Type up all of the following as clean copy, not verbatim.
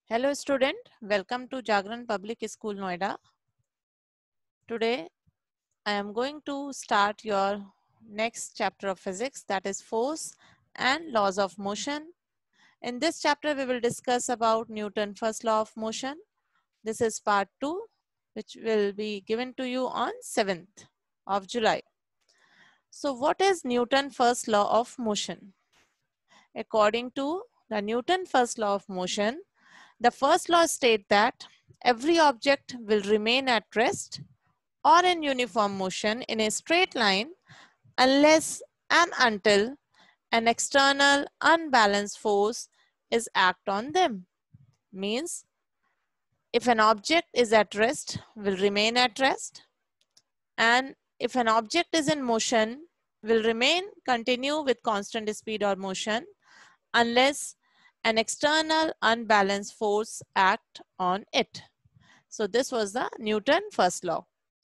Hello student, welcome to Jagran Public School Noida. Today I am going to start your next chapter of physics, that is force and laws of motion. In this chapter we will discuss about Newton's first law of motion. This is part 2 which will be given to you on 7th of July. So what is Newton's first law of motion? According to the Newton's first law of motion, the first law states that every object will remain at rest or in uniform motion in a straight line unless and until an external unbalanced force is act on them. Means if an object is at rest, will remain at rest, and if an object is in motion, will remain continue with constant speed or motion unless an external unbalanced force act on it. So this was the Newton first law.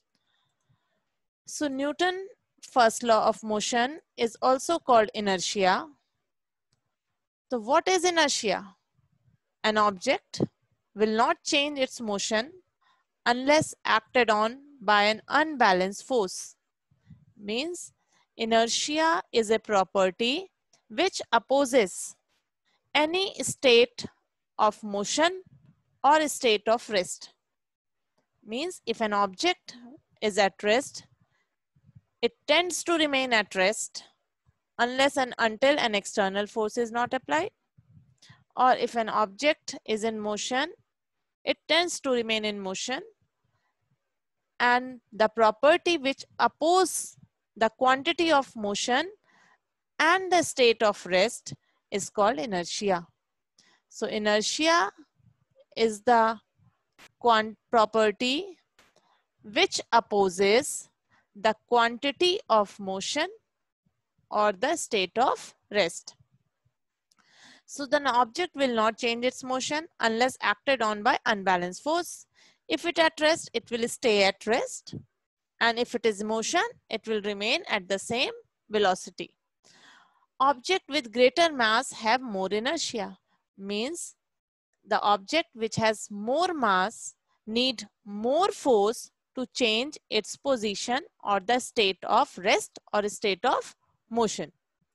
So Newton first law of motion is also called inertia. So what is inertia? An object will not change its motion unless acted on by an unbalanced force. Means inertia is a property which opposes any state of motion or a state of rest. Means if an object is at rest, it tends to remain at rest unless and until an external force is not applied. Or if an object is in motion, it tends to remain in motion. And the property which opposes the quantity of motion and the state of rest is called inertia. So inertia is the property which opposes the quantity of motion or the state of rest. So then an object will not change its motion unless acted on by unbalanced force. If it at rest, it will stay at rest. And if it is motion, it will remain at the same velocity. Object with greater mass have more inertia. Means the object which has more mass need more force to change its position or the state of rest or state of motion.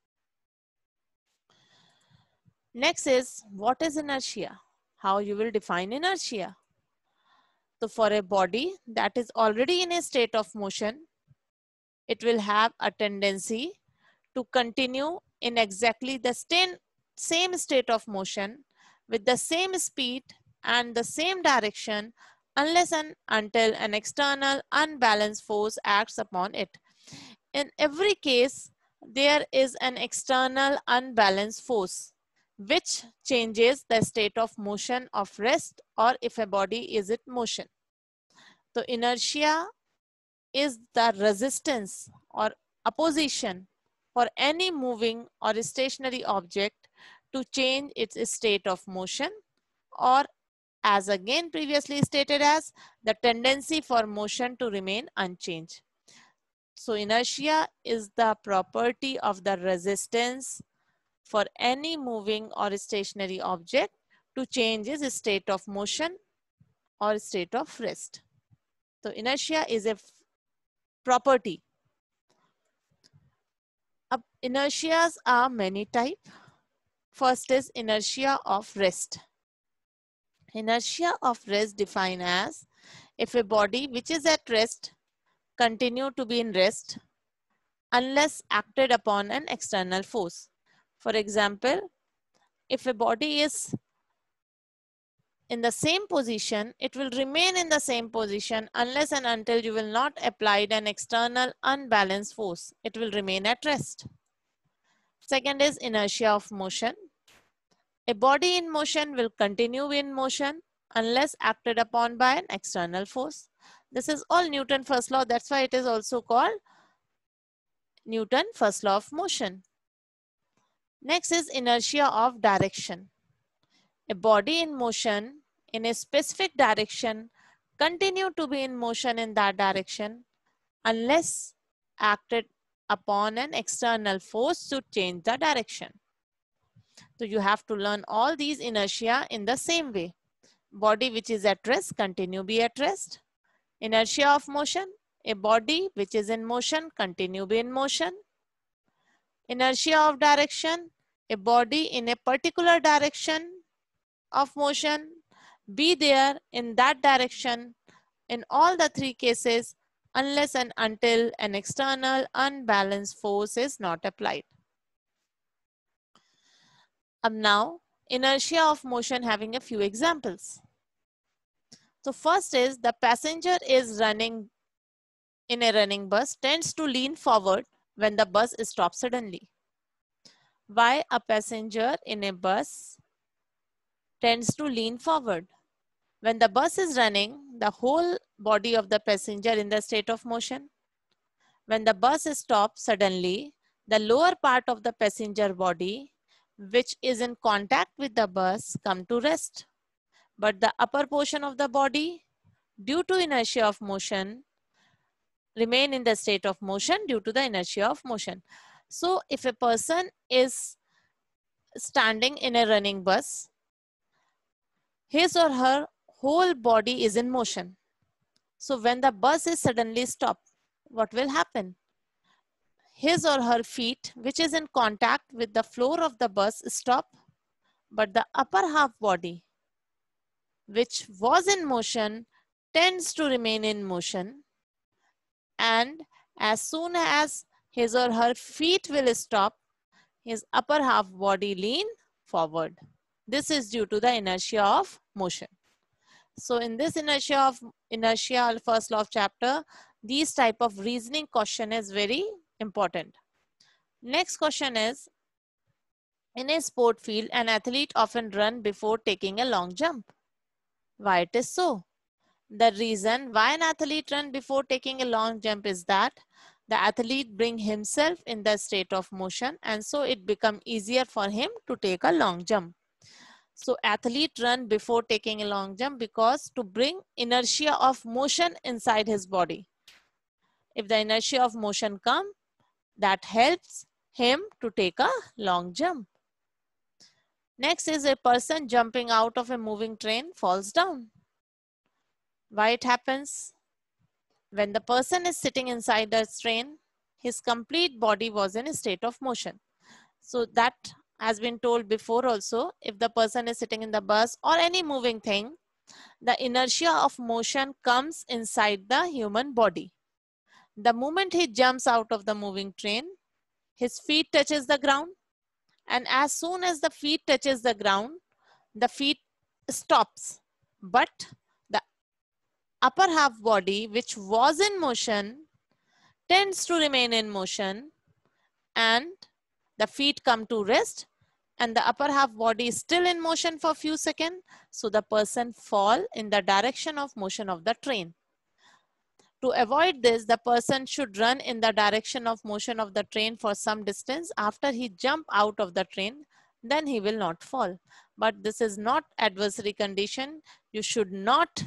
Next is, what is inertia? How you will define inertia? So for a body that is already in a state of motion, it will have a tendency to continue in exactly the same state of motion with the same speed and the same direction unless and until an external unbalanced force acts upon it. In every case, there is an external unbalanced force which changes the state of motion of rest or if a body is in motion. So inertia is the resistance or opposition for any moving or stationary object to change its state of motion, or as again previously stated as the tendency for motion to remain unchanged. So inertia is the property of the resistance for any moving or stationary object to change its state of motion or state of rest. So inertia is a property. Inertias are many types. First is inertia of rest. Inertia of rest defined as if a body which is at rest continue to be in rest unless acted upon an external force. For example, if a body is in the same position, it will remain in the same position unless and until you will not apply an external unbalanced force. It will remain at rest. Second is inertia of motion. A body in motion will continue in motion unless acted upon by an external force. This is all Newton's first law. That's why it is also called Newton's first law of motion. Next is inertia of direction. A body in motion in a specific direction continue to be in motion in that direction unless acted upon an external force to change the direction. So you have to learn all these inertia in the same way. body which is at rest continue be at rest. Inertia of motion, a body which is in motion continue be in motion. Inertia of direction, a body in a particular direction of motion be there in that direction in all the three cases unless and until an external unbalanced force is not applied. Now, inertia of motion having a few examples. So first is the passenger is running in a running bus tends to lean forward when the bus stops suddenly. Why a passenger in a bus tends to lean forward? When the bus is running, the whole body of the passenger in the state of motion. When the bus stops suddenly, the lower part of the passenger body, which is in contact with the bus, come to rest. But the upper portion of the body, due to inertia of motion, remain in the state of motion due to the inertia of motion. So if a person is standing in a running bus, his or her whole body is in motion. So when the bus is suddenly stopped, what will happen? His or her feet, which is in contact with the floor of the bus, stop, but the upper half body, which was in motion, tends to remain in motion. And as soon as his or her feet will stop, his upper half body lean forward. This is due to the inertia of motion. So in this inertia, first law of chapter, these type of reasoning question is very important. Next question is, in a sport field, an athlete often run before taking a long jump. Why it is so? The reason why an athlete run before taking a long jump is that the athlete bring himself in the state of motion, and so it become easier for him to take a long jump. So athlete run before taking a long jump because to bring inertia of motion inside his body. If the inertia of motion come, that helps him to take a long jump. Next is a person jumping out of a moving train falls down. Why it happens? When the person is sitting inside the train, his complete body was in a state of motion. So that has been told before also, if the person is sitting in the bus or any moving thing, the inertia of motion comes inside the human body. The moment he jumps out of the moving train, his feet touches the ground, and as soon as the feet touches the ground, the feet stops. But the upper half body, which was in motion, tends to remain in motion, and the feet come to rest, and the upper half body is still in motion for a few seconds. So the person fall in the direction of motion of the train. To avoid this, the person should run in the direction of motion of the train for some distance. After he jump out of the train, then he will not fall. But this is not adversary condition. You should not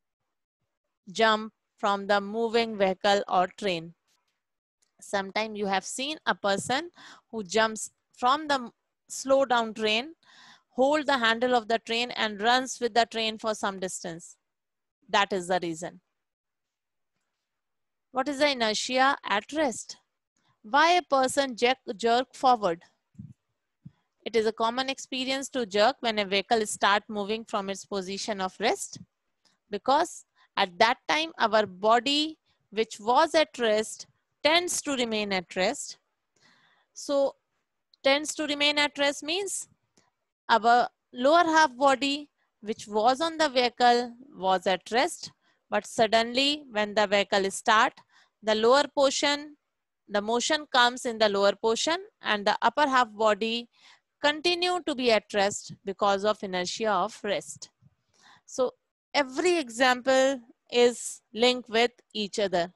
jump from the moving vehicle or train. Sometimes you have seen a person who jumps from the slow down train, hold the handle of the train and runs with the train for some distance. That is the reason. What is the inertia at rest? Why a person jerk forward? It is a common experience to jerk when a vehicle starts moving from its position of rest, because at that time our body, which was at rest, tends to remain at rest. So tends to remain at rest means our lower half body, which was on the vehicle, was at rest, but suddenly when the vehicle start, the lower portion, the motion comes in the lower portion, and the upper half body continue to be at rest because of inertia of rest. So every example is linked with each other.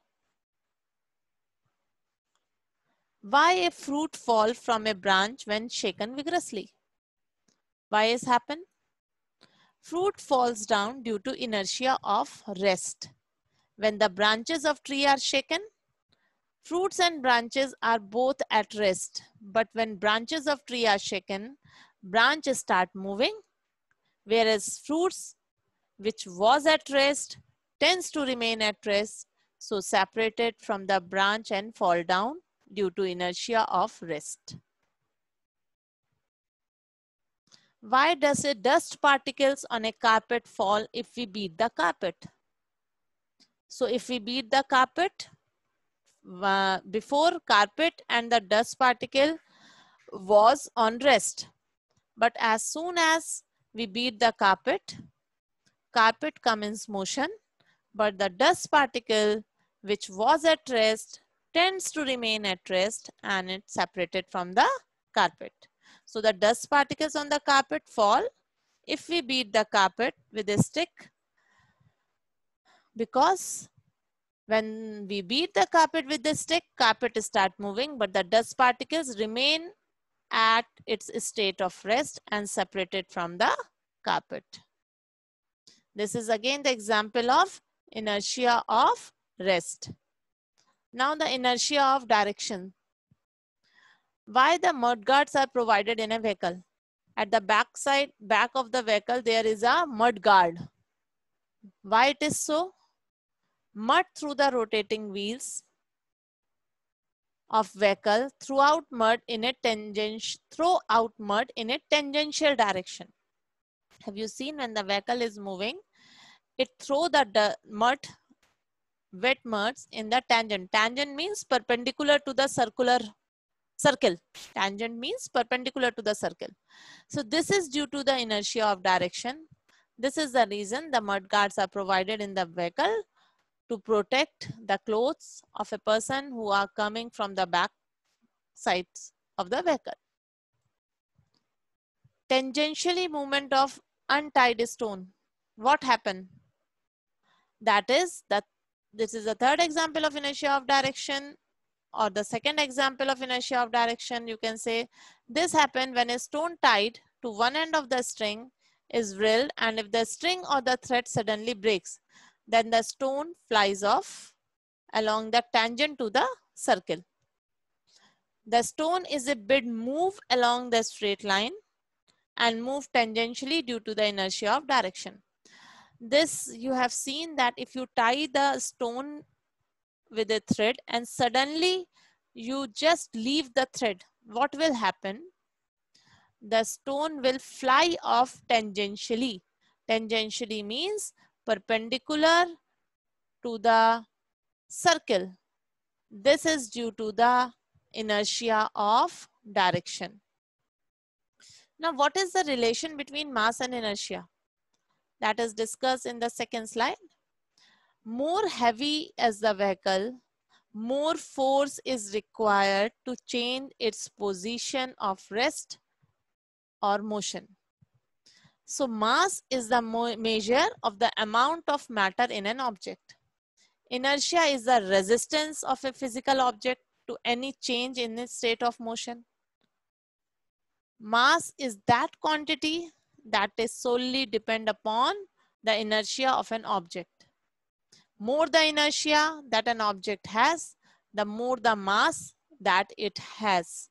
Why a fruit fall from a branch when shaken vigorously? Why is happen? Fruit falls down due to inertia of rest. When the branches of tree are shaken, fruits and branches are both at rest. But when branches of tree are shaken, branches start moving, whereas fruits which was at rest tends to remain at rest, so separated from the branch and fall down due to inertia of rest. Why does a dust particles on a carpet fall if we beat the carpet? So if we beat the carpet, before carpet and the dust particle was on rest. But as soon as we beat the carpet, carpet comes in motion, but the dust particle which was at rest tends to remain at rest and it's separated from the carpet. So the dust particles on the carpet fall if we beat the carpet with a stick, because when we beat the carpet with the stick, carpet start moving, but the dust particles remain at its state of rest and separated from the carpet. This is again the example of inertia of rest. Now the inertia of direction. Why the mud guards are provided in a vehicle? At the back of the vehicle, there is a mud guard. Why it is so? Mud through the rotating wheels of vehicle throughout mud in a tangential direction. Have you seen when the vehicle is moving, it throw the mud, wet muds in the tangent. Tangent means perpendicular to the circle. Tangent means perpendicular to the circle. So this is due to the inertia of direction. This is the reason the mud guards are provided in the vehicle to protect the clothes of a person who are coming from the back sides of the vehicle. Tangentially movement of untied stone. What happened? That is that this is the third example of inertia of direction, or the second example of inertia of direction. You can say this happened when a stone tied to one end of the string is reeled, and if the string or the thread suddenly breaks, then the stone flies off along the tangent to the circle. The stone is a bit moved along the straight line and moved tangentially due to the inertia of direction. This you have seen that if you tie the stone with a thread and suddenly you just leave the thread, what will happen? The stone will fly off tangentially. Tangentially means perpendicular to the circle. This is due to the inertia of direction. Now, what is the relation between mass and inertia? That is discussed in the second slide. More heavy as the vehicle, more force is required to change its position of rest or motion. So mass is the measure of the amount of matter in an object. Inertia is the resistance of a physical object to any change in its state of motion. Mass is that quantity that is solely depend upon the inertia of an object. More the inertia that an object has, the more the mass that it has.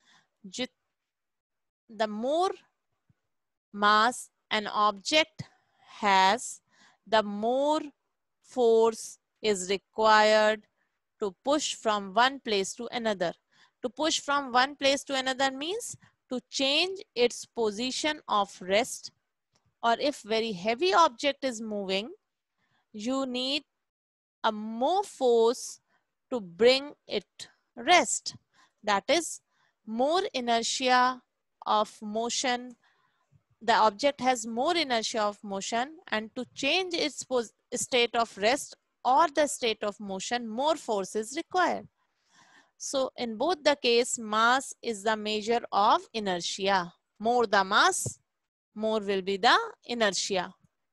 The more mass an object has, the more force is required to push from one place to another. To push from one place to another means to change its position of rest, or if very heavy object is moving, you need a more force to bring it rest. That is more inertia of motion. The object has more inertia of motion, and to change its state of rest or the state of motion, more force is required. So in both the case, mass is the measure of inertia. More the mass, more will be the inertia.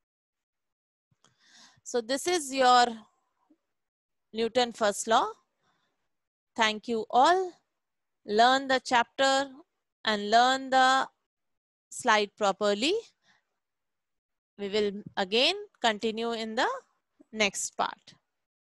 So this is your Newton's first law. Thank you all. Learn the chapter and learn the slide properly. We will again continue in the next part.